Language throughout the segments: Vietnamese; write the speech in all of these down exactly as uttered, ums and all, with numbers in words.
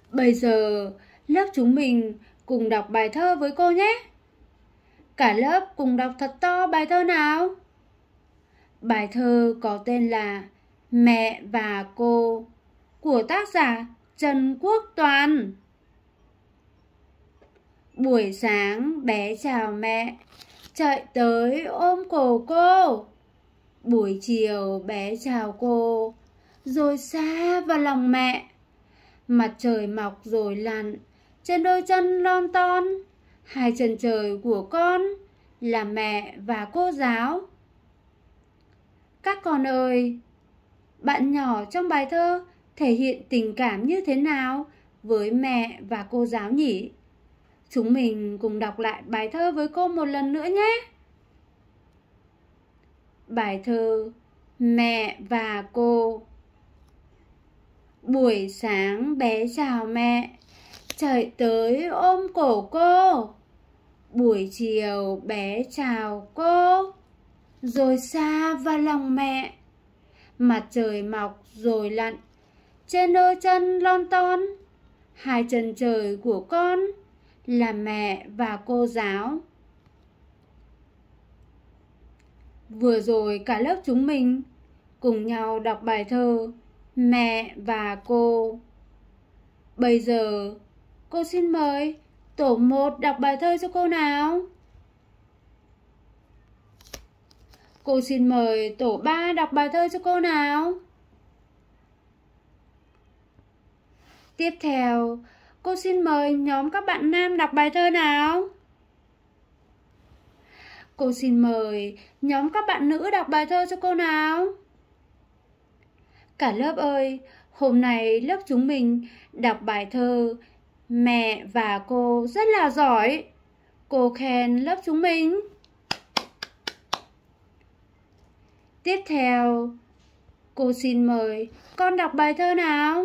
Bây giờ lớp chúng mình cùng đọc bài thơ với cô nhé. Cả lớp cùng đọc thật to bài thơ nào. Bài thơ có tên là Mẹ và Cô của tác giả Trần Quốc Toàn. Buổi sáng bé chào mẹ, chạy tới ôm cổ cô. Buổi chiều bé chào cô, rồi xa vào lòng mẹ. Mặt trời mọc rồi lặn trên đôi chân lon ton. Hai chân trời của con là mẹ và cô giáo. Các con ơi, bạn nhỏ trong bài thơ thể hiện tình cảm như thế nào với mẹ và cô giáo nhỉ? Chúng mình cùng đọc lại bài thơ với cô một lần nữa nhé. Bài thơ Mẹ và Cô. Buổi sáng bé chào mẹ, chạy tới ôm cổ cô. Buổi chiều bé chào cô, rồi xa vào lòng mẹ. Mặt trời mọc rồi lặn trên đôi chân lon ton. Hai chân trời của con là mẹ và cô giáo. Vừa rồi cả lớp chúng mình cùng nhau đọc bài thơ Mẹ và Cô. Bây giờ cô xin mời tổ một đọc bài thơ cho cô nào. Cô xin mời tổ ba đọc bài thơ cho cô nào. Tiếp theo, cô xin mời nhóm các bạn nam đọc bài thơ nào. Cô xin mời nhóm các bạn nữ đọc bài thơ cho cô nào. Cả lớp ơi, hôm nay lớp chúng mình đọc bài thơ Mẹ và Cô rất là giỏi. Cô khen lớp chúng mình. Tiếp theo, cô xin mời con đọc bài thơ nào.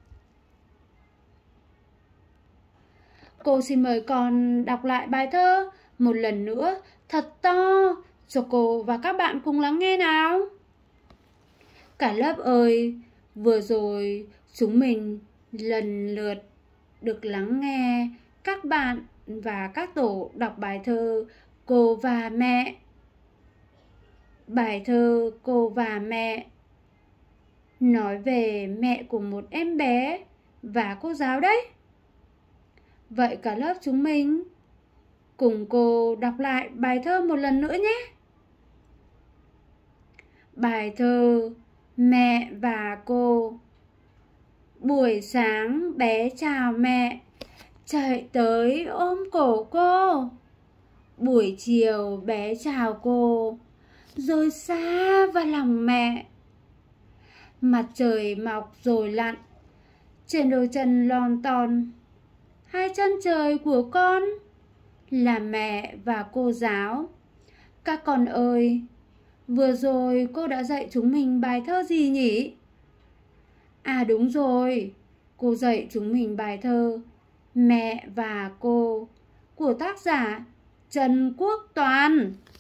Cô xin mời con đọc lại bài thơ một lần nữa thật to cho cô và các bạn cùng lắng nghe nào. Cả lớp ơi, vừa rồi chúng mình lần lượt được lắng nghe các bạn và các tổ đọc bài thơ Cô và Mẹ. Bài thơ Cô và Mẹ nói về mẹ của một em bé và cô giáo đấy. Vậy cả lớp chúng mình cùng cô đọc lại bài thơ một lần nữa nhé. Bài thơ Mẹ và Cô. Buổi sáng bé chào mẹ, chạy tới ôm cổ cô. Buổi chiều bé chào cô, rồi xa vào lòng mẹ. Mặt trời mọc rồi lặn trên đôi chân lon ton. Hai chân trời của con là mẹ và cô giáo. Các con ơi, vừa rồi cô đã dạy chúng mình bài thơ gì nhỉ? À đúng rồi, cô dạy chúng mình bài thơ Mẹ và Cô của tác giả Trần Quốc Toàn.